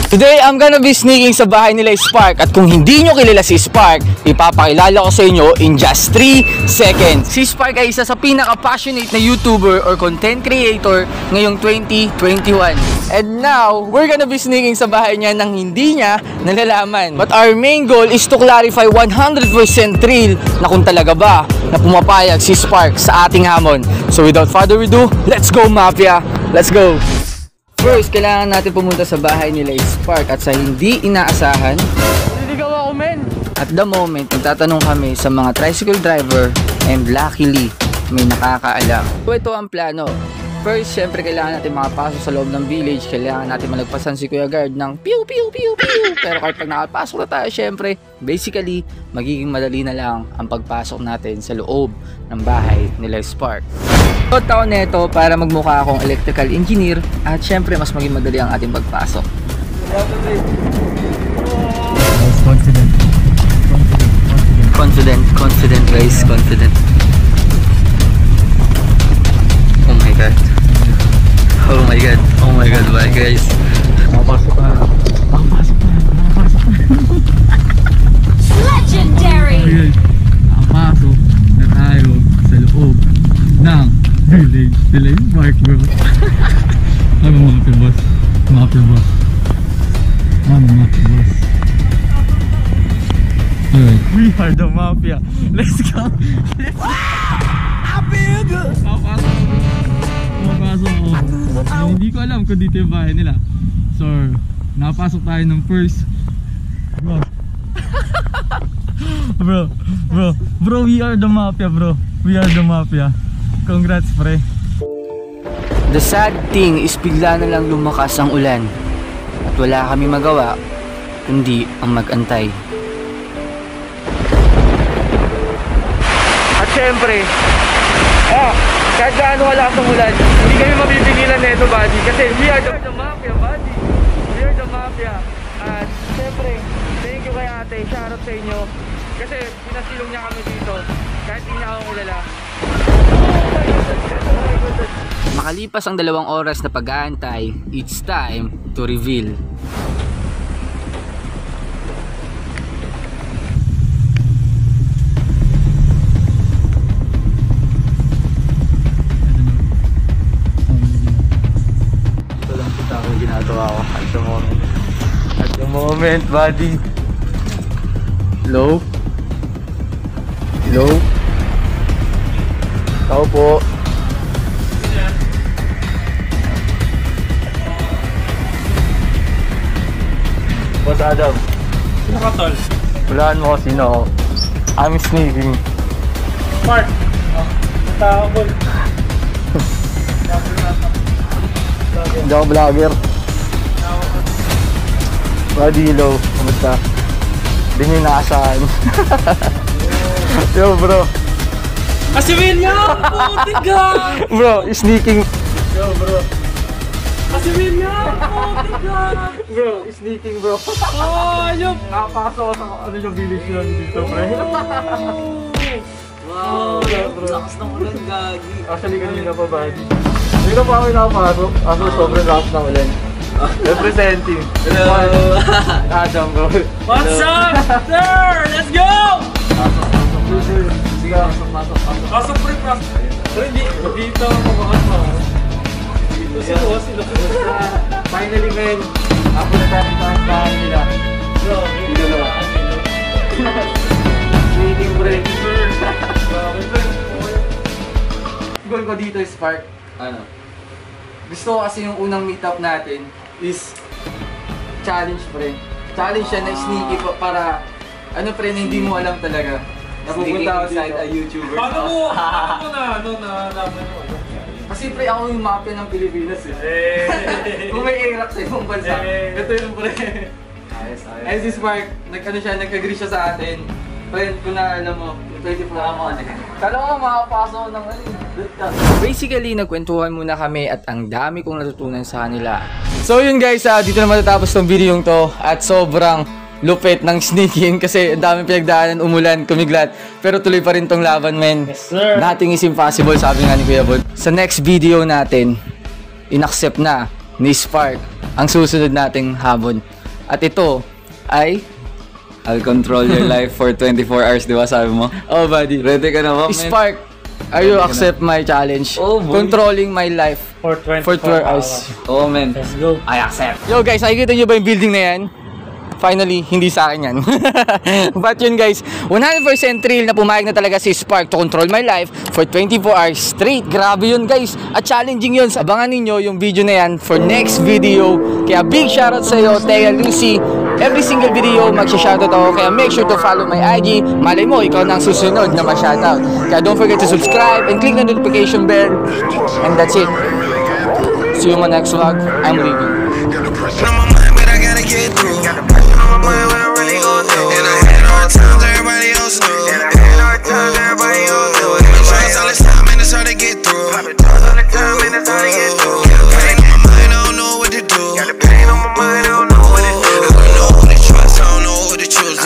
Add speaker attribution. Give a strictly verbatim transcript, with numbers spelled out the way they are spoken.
Speaker 1: Today, I'm gonna be sneaking sa bahay nila Spark. At kung hindi nyo kilala si Spark, ipapakilala ko sa inyo in just three seconds. Si Spark ay isa sa pinaka-passionate na YouTuber or content creator ngayong twenty twenty-one. And now, we're gonna be sneaking sa bahay niya nang hindi niya nalalaman. But our main goal is to clarify one hundred percent real na kung talaga ba na pumapayag si Spark sa ating hamon. So without further ado, let's go Mafia! Let's go! First, kailangan natin pumunta sa bahay nila Spark at sa hindi inaasahan. Naliligaw ako, men! At the moment, nagtatanong kami sa mga tricycle driver and luckily, may nakakaalam. So ito ang plano. First, syempre kailangan natin makapasok sa loob ng village. Kailangan natin malagpasan si Kuya Guard ng piu piu piu piu. Pero kahit pag nakapasok na tayo, syempre, basically, magiging madali na lang ang pagpasok natin sa loob ng bahay nila Spark. So, taon nito para magmukha akong electrical engineer at syempre, mas maging madali ang ating pagpasok.
Speaker 2: Confident.
Speaker 1: Confident, confident guys, confident. Oh my god. Oh my god. Oh my god, bye guys.
Speaker 2: Nakapasok na. Nakapasok na. Nakapasok na.
Speaker 3: Legendary!
Speaker 2: Okay. Nakapasok na tayo sa loob ng village. Sila yung park bro. Ano mga boss? Mga boss. Ano mga boss? Alright. We are the Mafia. Let's go. Let's go. Nakapasok. Nakapasok ko. Ay, hindi ko alam kung dito yung bahay nila. So, nakapasok tayo ng first. Bro. Bro, bro, bro, we are the Mafia, bro. We are the Mafia. Congrats, pre.
Speaker 1: The sad thing is bigla na lang lumakas ang ulan. At wala kami magawa, kundi ang mag-antay. At syempre, ah, kahit gaano wala akong ulan, hindi kami mabibigilan na ito, buddy. Kasi we are the, the Mafia, buddy. We are the Mafia. At syempre, thank you kay ate. Shoutout sa inyo. Kasi pinasilong niya kami dito. Kahit hindi niya akong ulala. Makalipas ang dalawang oras na pag-aantay, it's time to reveal. Ginagawa ko at the moment. At the moment, buddy. Hello? Hello? Tao po. Boss Adam.
Speaker 2: Sino ka, tol?
Speaker 1: Hulaan mo sino ako. I'm sneaking.
Speaker 2: Mark. Oh, tao po.
Speaker 1: Hindi ako vlogger. Buddy, hello. Kamusta? Hindi nyo inaasahan. Yo bro.
Speaker 2: Kasi William! Putik ka!
Speaker 1: Bro, sneaking.
Speaker 2: Yo bro. Kasi William! Putik ka!
Speaker 1: Bro, sneaking bro.
Speaker 2: Oh, yun!
Speaker 1: Nakapasok ako sa ano yung village yun dito, bro.
Speaker 2: Wow! Lakas ng ulan, gagi.
Speaker 1: Actually, kanina pa, buddy. Hindi na pa ako nakapasok. Ako sobrang lakas ng ulan. Representing.
Speaker 2: Hello!
Speaker 1: Adam, bro.
Speaker 2: What's up, sir? Let's go!
Speaker 1: Pasok, pasok. Sige, pasok, pasok, pasok.
Speaker 2: Pasok, pre, pasok. Pre, di, dito ako makasama. Dito si Boss, sila.
Speaker 1: Finally, man. Ako na tayo sa bahay nila.
Speaker 2: Bro,
Speaker 1: Dito na ba? Meeting break. Goal ko dito is Spark. Ano? Gusto ko kasi yung unang meetup natin is challenge, pre. Challenge siya na sneaky pa para ano, pre, na hindi mo alam talaga. Napupunta ako inside a YouTuber.
Speaker 2: Paano mo? Paano mo na? Ano na? Nalaman mo?
Speaker 1: Kasi pre, ako yung mafia ng Pilipinas eh.
Speaker 2: Eh!
Speaker 1: Kung may Iraq sa ibang bansa,
Speaker 2: Eh.
Speaker 1: ito yung pre.
Speaker 2: Ayos, ayos.
Speaker 1: And si Spark, nag-ano siya, nag-agree siya sa atin. Friend, kung naalala mo, yung twenty-four hours. Kala mo makapasok ko ng ano. Basically, nagkwentuhan muna kami at ang dami kong natutunan sa kanila. So yun guys, uh, dito na matatapos tong video yung to. At sobrang lupit ng sneaking kasi ang daming pinagdaanan, umulan, kumiglat. Pero tuloy pa rin tong laban, men.
Speaker 2: Yes, sir.
Speaker 1: Nothing is impossible, sabi nga ni Kuya Bod. Sa next video natin, inaccept na ni Spark ang susunod nating habon. At ito ay...
Speaker 3: I'll control your life for twenty-four hours, di ba sabi mo?
Speaker 1: Oh, buddy.
Speaker 3: Ready ka na ba, man?
Speaker 1: Spark, are you accept my challenge?
Speaker 3: Oh, boy.
Speaker 1: Controlling my life
Speaker 4: For twenty-four
Speaker 1: for twelve hours.
Speaker 3: Oh, man.
Speaker 4: Let's go.
Speaker 3: I accept.
Speaker 1: Yo guys, nakikita nyo ba yung building na yan? Finally, hindi sa akin yan. But yun guys, one hundred percent real na pumayag na talaga si Spark to control my life for twenty-four hours straight. Grabe yun guys. At challenging yun. Abangan ninyo yung video na yan for next video. Kaya big shoutout sa iyo, Thea Lucy. Every single video, magsha-shoutout ako. Kaya make sure to follow my I G. Malay mo, ikaw na ang susunod na ma-shoutout. Kaya don't forget to subscribe and click the notification bell. And that's it. See you in my next vlog. I'm leaving.